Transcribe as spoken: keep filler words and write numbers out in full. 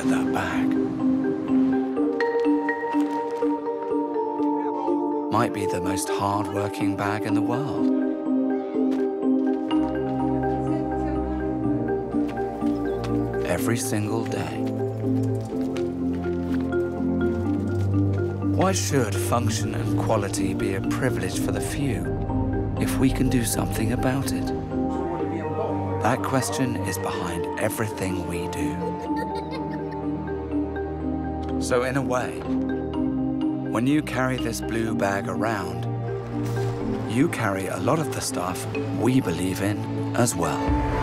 at that bag. Might be the most hard-working bag in the world. Every single day. Why should function and quality be a privilege for the few if we can do something about it? That question is behind everything we do. So in a way, when you carry this blue bag around, you carry a lot of the stuff we believe in as well.